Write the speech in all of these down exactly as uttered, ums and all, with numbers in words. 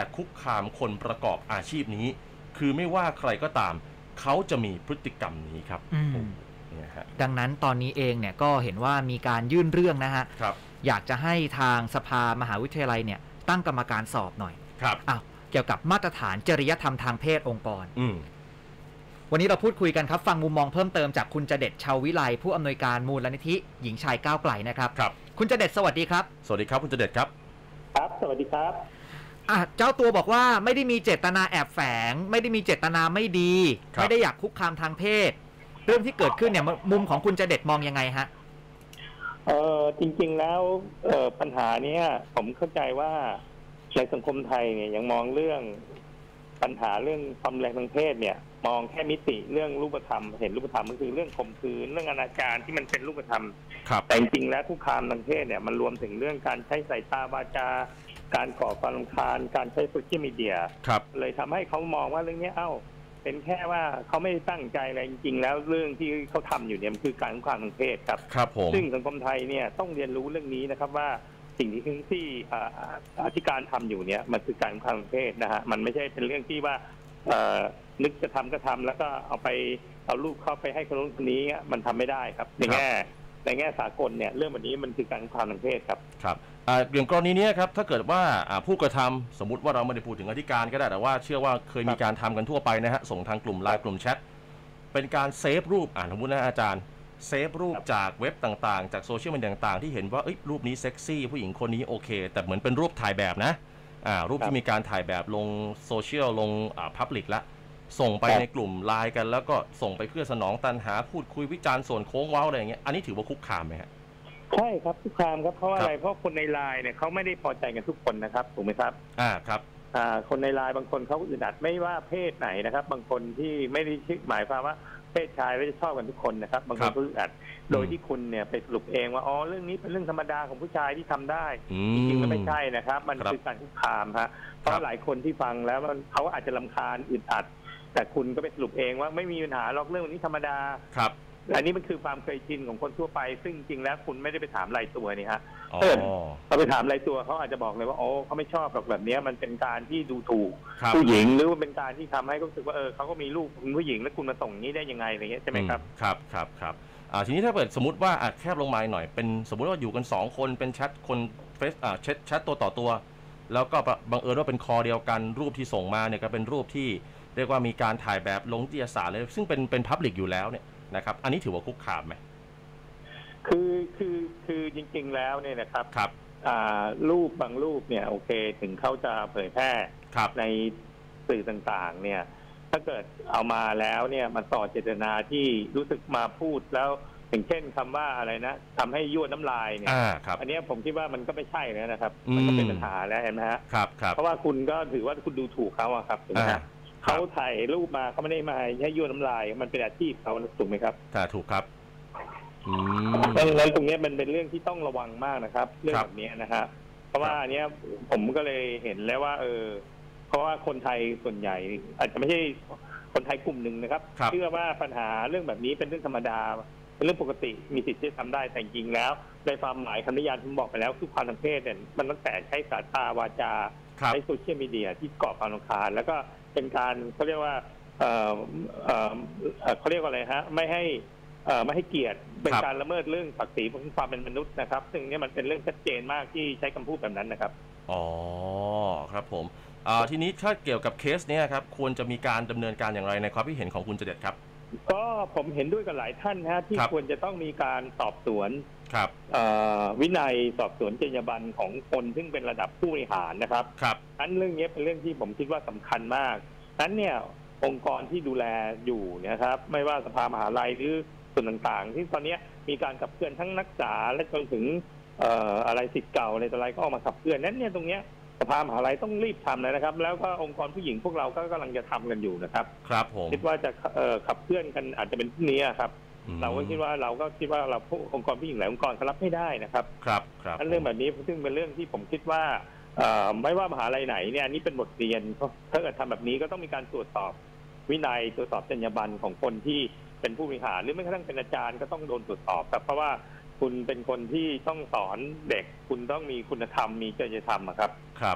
แต่คุกคามคนประกอบอาชีพนี้คือไม่ว่าใครก็ตามเขาจะมีพฤติกรรมนี้ครับดังนั้นตอนนี้เองเนี่ยก็เห็นว่ามีการยื่นเรื่องนะฮะอยากจะให้ทางสภามหาวิทยาลัยเนี่ยตั้งกรรมการสอบหน่อยครับอ้าวเกี่ยวกับมาตรฐานจริยธรรมทางเพศองค์กรอืวันนี้เราพูดคุยกันครับฟังมุมมองเพิ่มเติมจากคุณจเด็ดชาววิไลผู้อำนวยการมูลนิธิหญิงชายก้าวไกลนะครับครับคุณจเด็ดสวัสดีครับสวัสดีครับคุณจเด็ดครับครับสวัสดีครับอ่ะเจ้าตัวบอกว่าไม่ได้มีเจตนาแอบแฝงไม่ได้มีเจตนาไม่ดีไม่ได้อยากคุกคามทางเพศเรื่องที่เกิดขึ้นเนี่ยมุมของคุณจเด็ดมองยังไงฮะเออจริงๆแล้วเออปัญหาเนี้ยผมเข้าใจว่าในสังคมไทยเนี่ยยังมองเรื่องปัญหาเรื่องความแรงทางเพศเนี่ยมองแค่มิติเรื่องรูปธรรมเห็นรูปธรรมก็คือเรื่องข่มขืนเรื่องอนาจารที่มันเป็นรูปธรรมแต่จริงๆแล้วคุกคามทางเพศเนี่ยมันรวมถึงเรื่องการใช้สายตาวาจาการก่อความรำคาญการใช้โซเชียลมีเดียเลยทำให้เขามองว่าเรื่องนี้เอ้าเป็นแค่ว่าเขาไม่ตั้งใจอะไรจริงๆแล้วเรื่องที่เขาทำอยู่เนี่ยมันคือการคุกคามทางเพศครับครับผมซึ่งสังคมไทยเนี่ยต้องเรียนรู้เรื่องนี้นะครับว่าสิ่งที่ที่อธิการทำอยู่เนี่ยมันคือการคุกคามทางเพศนะฮะมันไม่ใช่เป็นเรื่องที่ว่านึกจะทำก็ทำแล้วก็เอาไปเอารูปเข้าไปให้คนนู้นคนนี้มันทำไม่ได้ครับในแง่ในแง่สากลเนี่ยเรื่องแบบนี้มันคือการคุกคามทางเพศครับครับอย่างกรณีนี้ครับถ้าเกิดว่าผู้กระทำสมมุติว่าเราไม่ได้พูดถึงอธิการก็ได้แต่ว่าเชื่อว่าเคยมีการทำกันทั่วไปนะฮะส่งทางกลุ่มไลน์กลุ่มแชทเป็นการเซฟรูปอ่านสมมตินะอาจารย์เซฟรูปจากเว็บต่างๆจากโซเชียลมีเดียต่างๆที่เห็นว่ารูปนี้เซ็กซี่ผู้หญิงคนนี้โอเคแต่เหมือนเป็นรูปถ่ายแบบนะอ่ารูปที่มีการถ่ายแบบลงโซเชียลลงอ่าพับลิกละส่งไปในกลุ่มไลน์กันแล้วก็ส่งไปเพื่อสนองตัณหาพูดคุยวิจารณ์ส่วนโค้งเว้าอะไรอย่างเงี้ยอันนี้ถือว่าคุกคามไหมฮะใช่ครับคุกคามครับเพราะอะไรเพราะคนในไลน์เนี่ยเขาไม่ได้พอใจกันทุกคนนะครับถูกไหมครับอ่าครับอ่าคนในไลน์บางคนเขาอึดอัดไม่ว่าเพศไหนนะครับบางคนที่ไม่ได้หมายความว่าเพศชายไม่ได้ชอบกันทุกคนนะครับบางคนก็อึดอัดโดยที่คุณเนี่ยไปสรุปเองว่าอ๋อเรื่องนี้เป็นเรื่องธรรมดาของผู้ชายที่ทำได้จริงๆแล้วไม่ใช่นะครับมันคือการคุกคามฮะเพราะหลายคนที่ฟังแล้วเขาอาจจะรำคาญอึดอัดแต่คุณก็ไปสรุปเองว่าไม่มีปัญหาหรอกเรื่องนี้ธรรมดาครับอันนี้มันคือความเคยชินของคนทั่วไปซึ่งจริงแล้วคุณไม่ได้ไปถามรายตัวนี่ฮะเออเราไปถามรายตัวเขาอาจจะบอกเลยว่าโอ้เขาไม่ชอบหรอกแบบนี้มันเป็นการที่ดูถูกผู้หญิงหรือว่าเป็นการที่ทำให้เขารู้สึกว่าเออเขาก็มีลูกคุณผู้หญิงแล้วคุณมาส่งนี้ได้ยังไงอะไรเงี้ยใช่ไหมครับครับครับครับอ่าทีนี้ถ้าเกิดสมมติว่าอ่ะแคบลงมาหน่อยเป็นสมมติว่าอยู่กันสองคนเป็นแชทคนเฟซอ่าแชทแชทตัวต่อตัวแล้วก็บังเอิญว่าเป็นคอเดียวกันรูปที่ส่งมาเนี่ยก็เป็นรูปที่เรียกว่ามีการถ่ายแบบลงนิตยสารเลยซึ่งเป็นเป็นพับลิกอยู่แล้วเนี่ยนะครับอันนี้ถือว่าคุกคามไหมคือคือคือจริงๆแล้วเนี่ยนะครับครับอ่ารูปบางรูปเนี่ยโอเคถึงเขาจะเผยแพร่ในสื่อต่างๆเนี่ยถ้าเกิดเอามาแล้วเนี่ยมันต่อเจตนาที่รู้สึกมาพูดแล้วอย่างเช่นคำว่าอะไรนะทำให้ยั่วน้ำลายเนี่ยอ, อันนี้ผมคิดว่ามันก็ไม่ใช่แล้วนะครับมันก็เป็นปัญหาแล้วเห็นไหมฮะครับครับเพราะว่าคุณก็ถือว่าคุณดูถูกเขาอะครับถูกไหมฮะเขาถ่ายรูปมาเขาไม่ได้มาให้ยั่วน้ำลายมันเป็นอาชีพเขาถูกไหมครับค่ะถูกครับดังนั้นตรงนี้มันเป็นเรื่องที่ต้องระวังมากนะครับเรื่องแบบนี้นะฮะเพราะว่าอันนี้ผมก็เลยเห็นแล้วว่าเออเพราะว่าคนไทยส่วนใหญ่อาจจะไม่ใช่คนไทยกลุ่มหนึ่งนะครับเชื่อว่าปัญหาเรื่องแบบนี้เป็นเรื่องธรรมดาเป็นเรื่องปกติมีสิทธิ์ที่ทำได้แต่จริงแล้วในความหมายคำนิยามที่ผมบอกไปแล้วคือความทางเพศเนี่ยมันตั้งแต่ใช้สายตาวาจาใช้โซเชียลมีเดียที่ก่อความรำคาญแล้วก็เป็นการเขาเรียกว่าเอ่อเอ่อเขาเรียกว่าอะไรฮะไม่ให้เอ่อไม่ให้เกียรติเป็นการละเมิดเรื่องศักดิ์ศรีของความเป็นมนุษย์นะครับซึ่งนี่มันเป็นเรื่องชัดเจนมากที่ใช้คำพูดแบบนั้นนะครับอ๋อครับผมอ่าทีนี้ถ้าเกี่ยวกับเคสนี้ครับควรจะมีการดำเนินการอย่างไรในความคิดเห็นของคุณจเด็ดครับก็ผมเห็นด้วยกับหลายท่านนะที่ควรจะต้องมีการสอบสวนครับวินัยสอบสวนจรรยาบรรณของคนซึ่งเป็นระดับผู้บริหารนะครับครับอันเรื่องนี้เป็นเรื่องที่ผมคิดว่าสำคัญมากนั้นเนี่ยองค์กรที่ดูแลอยู่นะครับไม่ว่าสภามหาลัยหรือส่วนต่างๆที่ตอนนี้มีการขับเคลื่อนทั้งนักศึกษาและจนถึงอะไรศิษย์เก่าอะไรต่ออะไรก็ออกมาขับเคลื่อนนั้นเนี่ยตรงเนี้ยสภามหาลัยต้องรีบทำเลยนะครับแล้วก็องค์กรผู้หญิงพวกเราก็กำลังจะทำกันอยู่นะครับครับผมคิดว่าจะขับเคลื่อนกันอาจจะเป็นพรุ่งนี้ครับเราก็คิดว่าเราก็คิดว่าเราองค์กรผู้หญิงหลายองค์กรเขารับไม่ได้นะครับครับครับเรื่องแบบนี้ซึ่งเป็นเรื่องที่ผมคิดว่าไม่ว่ามหาลัยไหนเนี่ยนี่เป็นบทเรียนถ้าเกิดทำแบบนี้ก็ต้องมีการตรวจสอบวินัยตรวจสอบจรรยาบรรณของคนที่เป็นผู้บริหารหรือแม้กระทั่งเป็นอาจารย์ก็ต้องโดนตรวจสอบครับเพราะว่าคุณเป็นคนที่ต้องสอนเด็กคุณต้องมีคุณธรรมมีจริยธรรมครับครับ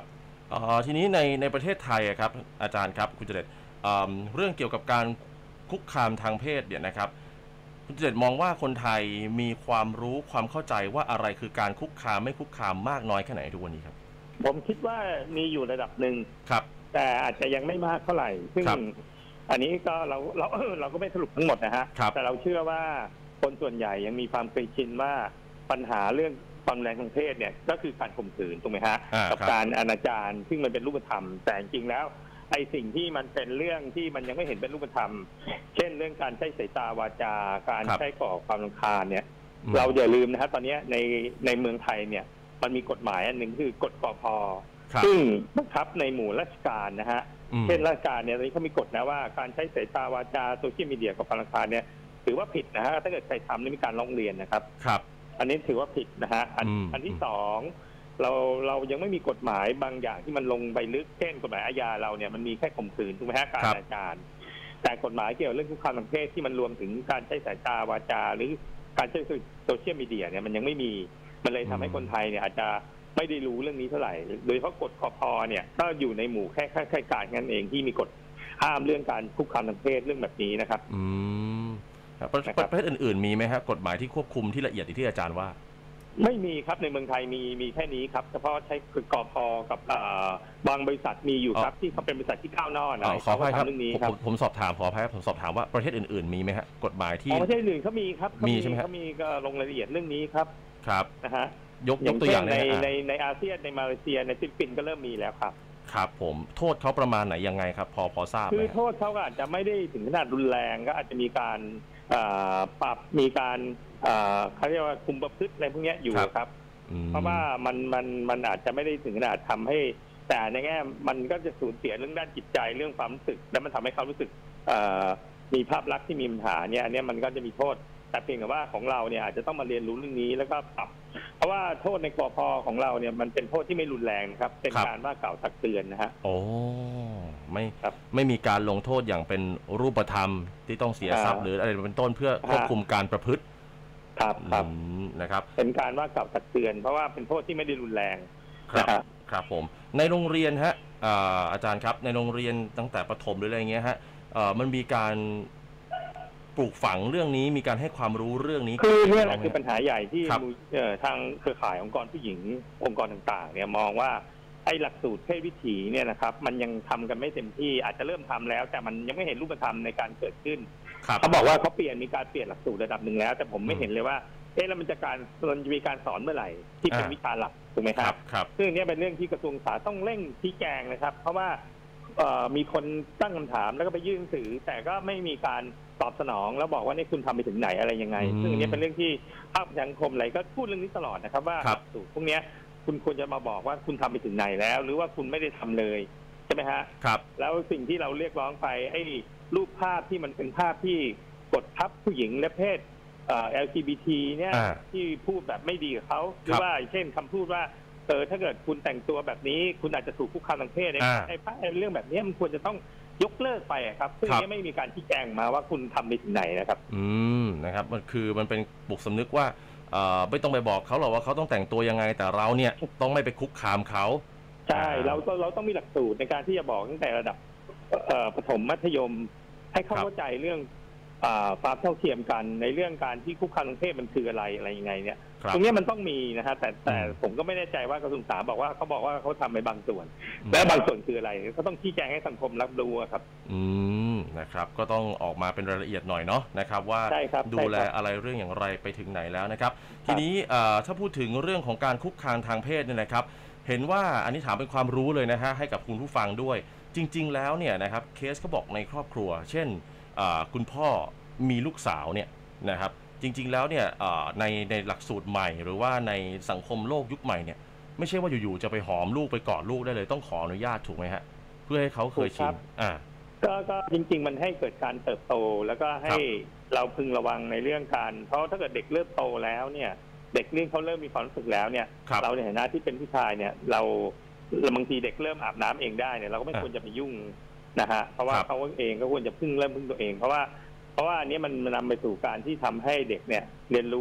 อ่าทีนี้ในในประเทศไทยอะครับอาจารย์ครับคุณเจเดชเอ่อเรื่องเกี่ยวกับการคุกคามทางเพศเนี่ยนะครับคุณเจเดชมองว่าคนไทยมีความรู้ความเข้าใจว่าอะไรคือการคุกคามไม่คุกคามมากน้อยแค่ไหนทุกวันนี้ครับผมคิดว่ามีอยู่ระดับหนึ่งครับแต่อาจจะยังไม่มากเท่าไหร่ซึ่งครับอันนี้ก็เราเราเราก็ไม่สรุปทั้งหมดนะฮะครับแต่เราเชื่อว่าคนส่วนใหญ่ยังมีความเคยชินว่าปัญหาเรื่องความแรงทางเพศเนี่ยก็คือการข่มขืนถูกไหมฮะอ่ากับครับการอนาจารซึ่งมันเป็นรูปธรรม แต่จริงๆแล้วไอ้สิ่งที่มันเป็นเรื่องที่มันยังไม่เห็นเป็นรูปธรรม เช่นเรื่องการใช้สายตาวาจาการครับใช้ก่อความรำคาญเนี่ยอืมเราอย่าลืมนะฮะตอนนี้ในในเมืองไทยเนี่ยมันมีกฎหมายอันหนึ่งคือกฎกพ. ครับซึ่งบังคับในหมู่ราชการนะฮะอืมเช่นราชการเนี่ยตอนนี้เขามีกฎนะว่าการใช้สายตาวาจาโซเชียลมีเดียกับความรำคาญเนี่ยถือว่าผิดนะฮะถ้าเกิดใครทำนี่มีการร้องเรียนนะครับครับอันนี้ถือว่าผิดนะฮะอันอืมอันที่สองเราเรายังไม่มีกฎหมายบางอย่างที่มันลงไปลึกเช่นกฎหมายอาญาเราเนี่ยมันมีแค่ข่มขืนถูกไหมฮะการอนาจารแต่กฎหมายเกี่ยวกับเรื่องคุกคามทางเพศที่มันรวมถึงการใช้สายตาวาจา หรือการใช้โซเชียลมีเดียเนี่ยมันยังไม่มีมันเลยทำให้คนไทยเนี่ยอาจจะไม่ได้รู้เรื่องนี้เท่าไหร่โดยเฉพาะกฎคพเนี่ยก็อยู่ในหมู่แค่แค่การงั้นเองที่มีกฎห้ามเรื่องการคุกคามทางเพศเรื่องแบบนี้นะครับอืมครับประนะครับประเทศอื่นๆมีไหมครับกฎหมายที่ควบคุมที่ละเอียดอย่างที่อาจารย์ว่าไม่มีครับในเมืองไทยมีมีแค่นี้ครับเฉพาะใช้กพกับเอ่อบางบริษัทมีอยู่ครับที่เขาเป็นบริษัทที่ก้าวหน้าหน่อ๋ออย ขออภัยครับเรื่องนี้ผมครับผมผมสอบถามขออภัยครับผมสอบถามว่าประเทศอื่นๆมีไหมฮะกฎหมายที่อ๋อประเทศอื่นเขามีครับเขามีใช่ไหมฮะเขามีก็ลงรายละเอียดเรื่องนี้ครับครับนะฮะยกอย ย่าก งตัวอเช่ย่าน งในเลยนะในอ่ะในอาเซียนในมาเลเซียในฟิลิปปินส์ก็เริ่มมีแล้วครับครับผมโทษเขาประมาณไหนยังไงครับ พอพอทราบไหคืมอโทษเขาก็อาจจะไม่ได้ถึงขนาดรุนแรงก็อาจจะมีการเอ่อปรับมีการเอ่อเขาเรียกว่าคุมประพฤติอะไรพวกเนี้ยอยู่ครับอืมเพราะว่ามันมันมันอาจจะไม่ได้ถึงขนาดทำให้ แต่ในแง่มันก็จะสูญเสียเรื่องด้านจิตใจเรื่องความรู้สึก และมันทำให้เขารู้สึกเอ่อมีภาพลักษณ์ที่มีปัญหาเนี่ยอันเนี้ยมันก็จะมีโทษแต่เพียงแต่ว่าของเราเนี่ยอาจจะต้องมาเรียนรู้เรื่องนี้แล้วก็ปรับเพราะว่าโทษในกพของเราเนี่ยมันเป็นโทษที่ไม่รุนแรงนะครับเป็นการว่ากล่าวตักเตือนนะฮะโอ้ไม่ครับไม่มีการลงโทษอย่างเป็นรูปธรรมที่ต้องเสียทรัพย์อ่าหรืออะไรเป็นต้นเพื่อควบคุมการประพฤติครับครับอืมนะครับเป็นการว่ากล่าวตักเตือน เพราะว่าเป็นโทษที่ไม่ได้รุนแรงครับนะฮะครับผมในโรงเรียนฮะอ่าอาจารย์ครับในโรงเรียนตั้งแต่ประถมหรืออะไรเงี้ยฮะเอ่อมันมีการปลูกฝังเรื่องนี้มีการให้ความรู้เรื่องนี้คือเนี่ยแหละบ้างไหมคือปัญหาใหญ่ที่ครับมูลเอ่อทางเครือข่ายองค์กรผู้หญิงองค์กรต่างๆ เนี่ยมองว่าไอ้หลักสูตรเพศวิถีเนี่ยนะครับมันยังทำกันไม่เต็มที่อาจจะเริ่มทำแล้ว แต่มันยังไม่เห็นรูปธรรมในการเกิดขึ้นครับเขาบอกว่าเขาเปลี่ยนมีการเปลี่ยนหลักสูตรระดับหนึ่งแล้ว แต่ผมไม่อืมเห็นเลยว่าเอ๊ะแล้วมันจะการมันจะมีการสอนเมื่อไหร่ที่เป็นอ่าวิชาหลักถูกไหมคครัรับบ ครับซึ่งเนี้ยเป็นเรื่องที่กระทรวงศึกษาต้องเร่งชี้แจงนะครับ เพราะว่าเอ่อมีคนตั้งคำถามแล้วก็ไปยื่นหนังสือ แต่ก็ไม่มีการตอบสนองแล้วบอกว่านี่คุณทำไปถึงไหนอะไรยังไงอืมซึ่งอันนี้เป็นเรื่องที่ภาคสังคมอะไรก็พูดเรื่องนี้ตลอดนะครับ ว่าครับสูตรพวกเนี้ยคุณควรจะมาบอกว่าคุณทำไปถึงไหนแล้ว หรือว่าคุณไม่ได้ทำเลยใช่ไหมฮะครับแล้วสิ่งที่เราเรียกร้องไปไอ้รูปภาพที่มันเป็นภาพที่กดทับผู้หญิงและเพศเอ่อ แอล จี บี ที เนี่ยอ่าที่พูดแบบไม่ดีกับเขาหรืคอรับว่าเช่นคำพูดว่าเออถ้าเกิดคุณแต่งตัวแบบนี้ คุณอาจจะถูกคุกคามทางเพศไอ้อ่าไอ้ภาพไอ้เรื่องแบบนี้มันควรจะต้องยกเลิกไปอะครับซึ่งครับเนี่ยไม่มีการชี้แจงมาว่าคุณทำไปถึงไหนนะครับอืมนะครับมันคือมันเป็นปลุกสำนึกว่าเอ่อไม่ต้องไปบอกเขาหรอกว่าเขาต้องแต่งตัวยังไง แต่เราเนี่ยต้องไม่ไปคุกคามเขาใช่เราก็เราต้องมีหลักสูตรในการที่จะบอกตั้งแต่ระดับเอ่อประถมมัธยม ให้เขาครับเข้าใจเรื่องอ่าความเท่าเทียมกันในเรื่องการที่คุกคามทางเพศมันคืออะไรอะไรยังไงเนี่ยครับตรงเนี้ยมันต้องมีนะฮะแต่แต่อืมผมก็ไม่แน่ใจว่ากระทรวงศึกษาบอกว่าเขาบอกว่าเขาทำไปบางส่วนอืมและบางส่วนคืออะไรก็ต้องชี้แจงให้สังคมรับรู้อะครับอืมนะครับก็ต้องออกมาเป็นรายละเอียดหน่อยเนาะนะครับว่าใช่ครับดูแลใช่ครับอะไรเรื่องอย่างไรไปถึงไหนแล้วนะครับ ทีนี้เอ่อถ้าพูดถึงเรื่องของการคุกคามทางเพศเนี่ยนะครับ เห็นว่าอันนี้ถามเป็นความรู้เลยนะฮะให้กับคุณผู้ฟังด้วย จริง ๆ แล้วเนี่ยนะครับเคสเขาบอกในครอบครัว เช่นเอ่อคุณพ่อมีลูกสาวเนี่ยนะครับจริง ๆ แล้วเนี่ยเอ่อในในหลักสูตรใหม่ หรือว่าในสังคมโลกยุคใหม่เนี่ยไม่ใช่ว่าอยู่ๆจะไปหอมลูกไปกอดลูกได้เลยต้องขออนุญาตถูกไหมฮะเพื่อให้เขาเคยชินอ่าก็ก็จริง ๆ มันให้เกิดการเติบโต แล้วก็ให้เราพึงระวังในเรื่องการ เพราะถ้าเกิดเด็กเริ่มโตแล้วเนี่ย เด็กเรื่องเขาเริ่มมีความรู้สึกแล้วเนี่ยครับเราในฐานะที่เป็นผู้ชายเนี่ย เราเราบางทีเด็กเริ่มอาบน้ำเองได้เนี่ยเราก็ไม่อ่ะควรจะไปยุ่งนะฮะเพราะว่าครับเขาเองก็ควรจะพึ่งเริ่มพึ่งตัวเอง เพราะว่าเพราะว่าอันนี้มันมันนำไปสู่การที่ทำให้เด็กเนี่ยเรียนรู้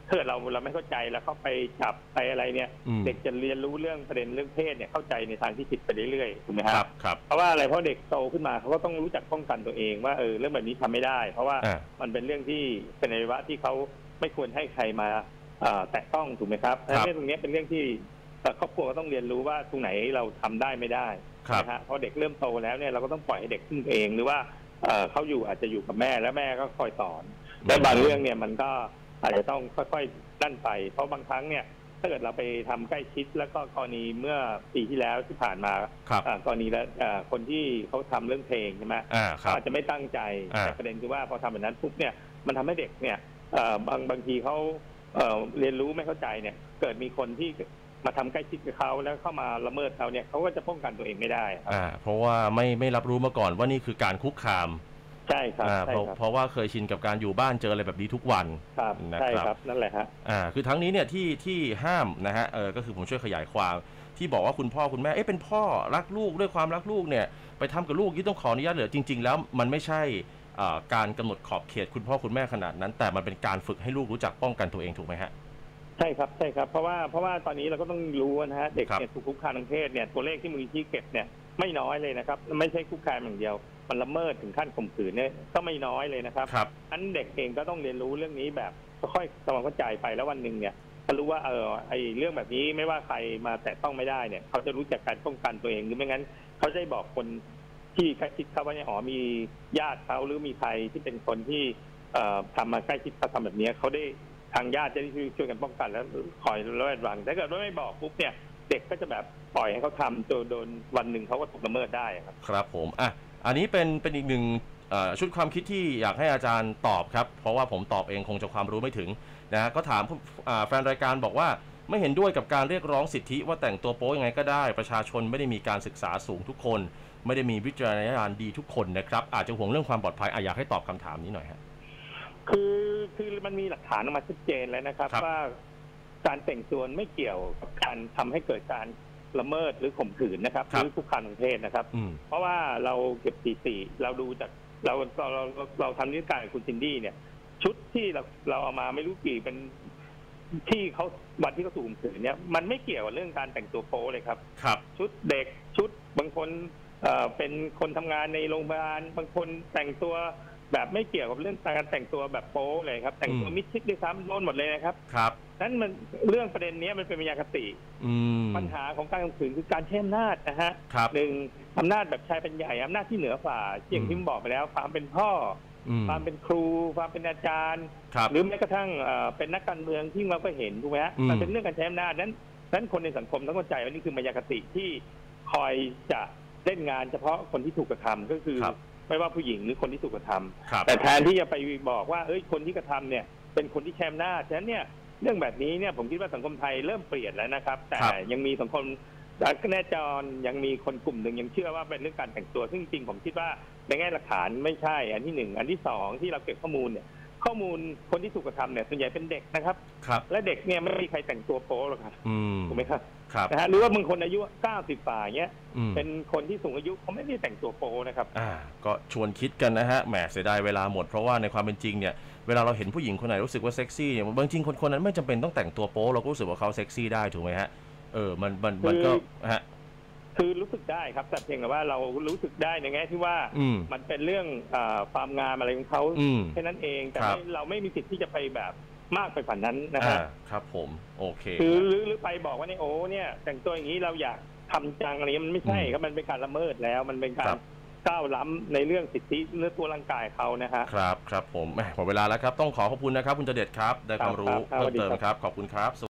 ถ้าเราเราไม่เข้าใจแล้วเข้าไปจับไปอะไรเนี่ยเด็กจะเรียนรู้เรื่องประเด็นเรื่องเพศเนี่ยเข้าใจในทางที่ผิดไปเรื่อยๆถูกไหมครับครับเพราะว่าอะไรเพราะเด็กโตขึ้นมาเขาก็ต้องรู้จักป้องกันตัวเองว่าเออเรื่องแบบนี้ทำไม่ได้เพราะว่ามันเป็นเรื่องที่เป็นอวัยวะที่เขาไม่ควรให้ใครมาแตะต้องถูกไหมครับเรื่องตรงนี้เป็นเรื่องที่ครอบครัวก็ต้องเรียนรู้ว่าตรงไหนเราทำได้ไม่ได้นะฮะพอเด็กเริ่มโตแล้วเนี่ยเราก็ต้องปล่อยให้เด็กขึ้นเองหรือว่าเขาอยู่อาจจะอยู่กับแม่แล้วแม่ก็คอยสอนและบางเรื่องเนี่ยมันก็อาจจะต้องค่อยๆนั่นไปเพราะบางครั้งเนี่ยถ้าเกิดเราไปทำใกล้ชิดแล้วก็กรณีเมื่อปีที่แล้วที่ผ่านมากรณีแล้วคนที่เขาทำเรื่องเพลงใช่ไหมเขาอาจจะไม่ตั้งใจแต่ประเด็นคือว่าพอทำแบบนั้นปุ๊บเนี่ยมันทำให้เด็กเนี่ยบางบางทีเขาเรียนรู้ไม่เข้าใจเนี่ยเกิดมีคนที่มาทำใกล้ชิดกับเขาแล้วเข้ามาละเมิดเขาเนี่ยเขาก็จะป้องกันตัวเองไม่ได้อ่าเพราะว่าไม่ไม่รับรู้มาก่อนว่านี่คือการคุกคามใช่ครับเพราะเพราะว่าเคยชินกับการอยู่บ้านเจออะไรแบบนี้ทุกวันครับใช่ครับนั่นแหละฮะอ่าคือทั้งนี้เนี่ยที่ที่ห้ามนะฮะเออก็คือผมช่วยขยายความที่บอกว่าคุณพ่อคุณแม่เอ๊ะเป็นพ่อรักลูกด้วยความรักลูกเนี่ยไปทำกับลูกยี่ต้องขออนุญาตเหลือจริงๆแล้วมันไม่ใช่การกำหนดขอบเขตคุณพ่อคุณแม่ขนาดนั้นแต่มันเป็นการฝึกให้ลูกรู้จักป้องกันตัวเองถูกไหมฮะใช่ครับใช่ครับเพราะว่าเพราะว่าตอนนี้เราก็ต้องรู้นะฮะเด็กเนี่ยถูกคุกคามทางเพศเนี่ยตัวเลขที่มูลนิธิเก็บเนี่ยไม่น้อยเลยนะครับไม่ใช่คุกคามอย่างเดียวมันละเมิดถึงขั้นข่มขืนเนี่ยก็ไม่น้อยเลยนะครับอันเด็กเองก็ต้องเรียนรู้เรื่องนี้แบบค่อยๆทำความเข้าใจไปแล้ววันหนึ่งเนี่ยเขารู้ว่าเออไอ้เรื่องแบบนี้ไม่ว่าใครมาแตะต้องไม่ได้เนี่ยเขาจะรู้จักการป้องกันตัวเองหรือไม่งั้นเขาจะบอกคนที่ใกล้ชิดเขาว่าเนี่ยอ๋อมีญาติเขาหรือมีใครที่เป็นคนที่ทำมาใกล้ชิดเขาทำแบบนี้เขาได้ทางญาติจะได้ช่วยกันป้องกันแล้วคอยระแวดระวังถ้าเกิดว่าไม่บอกปุ๊บเนี่ยเด็กก็จะแบบปล่อยให้เขาทำจนโดนวันหนึ่งเขาก็ถูกละเมิดได้ครับครับผมอ่ะอันนี้เป็นเป็นอีกหนึ่งชุดความคิดที่อยากให้อาจารย์ตอบครับเพราะว่าผมตอบเองคงจะความรู้ไม่ถึงนะก็ถามแฟนรายการบอกว่าไม่เห็นด้วยกับการเรียกร้องสิทธิว่าแต่งตัวโป๊ยังไงก็ได้ประชาชนไม่ได้มีการศึกษาสูงทุกคนไม่ได้มีวิจารณญาณดีทุกคนนะครับอาจจะห่วงเรื่องความปลอดภัยอยากให้ตอบคำถามนี้หน่อยฮะคือคือมันมีหลักฐานออกมาชัดเจนแล้วนะครับว่าการแต่งตัวไม่เกี่ยวกับการทำให้เกิดการละเมิดหรือข่มขืนนะครับหรือคุกคามทางเพศนะครับเพราะว่าเราเก็บสถิติเราดูจากเราเราเราเราทำนิติการกับคุณซินดี้เนี่ยชุดที่เราเราเอามาไม่รู้กี่เป็นที่เขาวันที่เขาถูกข่มขืนเนี่ยมันไม่เกี่ยวกับเรื่องการแต่งตัวโป๊เลยครับครับชุดเด็กชุดบางคนเอ่อเป็นคนทำงานในโรงพยาบาลบางคนแต่งตัวแบบไม่เกี่ยวกับเรื่องการแต่งตัวแบบโป๊เลยครับแต่งตัวมิดชิดด้วยซ้ำโดนหมดเลยนะครับครับนั้นมันเรื่องประเด็นนี้มันเป็นมายาคติปัญหาของการข่มขืนคือการใช้อำนาจนะฮะหนึ่งอำนาจแบบชายเป็นใหญ่อำนาจที่เหนือฝ่าอย่างที่ผมบอกไปแล้วความเป็นพ่อความเป็นครูความเป็นอาจารย์หรือแม้กระทั่งเป็นนักการเมืองที่เราก็เห็นถูกไหมฮะมันเป็นเรื่องการใช้อำนาจนั้นนั้นคนในสังคมต้องเข้าใจว่านี่คือมายาคติที่คอยจะเล่นงานเฉพาะคนที่ถูกกระทำก็คือไม่ว่าผู้หญิงหรือคนที่ถูกกระทำแต่แทนที่จะไปบอกว่าเอ้ยคนที่กระทำเนี่ยเป็นคนที่แชมป์หน้าฉะนั้นเนี่ยเรื่องแบบนี้เนี่ยผมคิดว่าสังคมไทยเริ่มเปลี่ยนแล้วนะครับแต่ยังมีสังคมแน่จรยังมีคนกลุ่มหนึ่งยังเชื่อว่าเป็นเรื่องการแต่งตัวซึ่งจริงผมคิดว่าในแง่หลักฐานไม่ใช่อันที่หนึ่งอันที่สองที่เราเก็บข้อมูลเนี่ยข้อมูลคนที่ถูกกระทำเนี่ยส่วนใหญ่เป็นเด็กนะครับและเด็กเนี่ยไม่มีใครแต่งตัวโป๊หรอกครับถูกไหมครับนะฮะหรือว่าบางคนอายุเก้าสิบป่าเงี้ยเป็นคนที่สูงอายุเขาไม่ได้แต่งตัวโป๊นะครับอ่าก็ชวนคิดกันนะฮะแหมเสียดายเวลาหมดเพราะว่าในความเป็นจริงเนี่ยเวลาเราเห็นผู้หญิงคนไหนรู้สึกว่าเซ็กซี่เนี่ยบางจริงคนคนนั้นไม่จำเป็นต้องแต่งตัวโป๊เราก็รู้สึกว่าเขาเซ็กซี่ได้ถูกไหมฮะเออมันมันมันก็ฮะคือรู้สึกได้ครับแต่เพียงแต่ว่าเรารู้สึกได้ในแง่ที่ว่ามันเป็นเรื่องความงามอะไรของเขาแค่นั้นเองแต่เราไม่มีสิทธิ์ที่จะไปแบบมากไปกว่านั้นนะฮะครับผมโอเคคือหรือหรือไปบอกว่าเนี่ยโอ้เนี่ยแต่งตัวอย่างนี้เราอยากทำจังอะไรมันไม่ใช่ครับมันเป็นการละเมิดแล้วมันเป็นการก้าวล้ำในเรื่องสิทธิเนื้อตัวร่างกายเขานะฮะครับครับผมหมดเวลาแล้วครับต้องขอขอบคุณนะครับคุณเจเด็ดครับได้ความรู้เพิ่มเติมครับขอบคุณครับ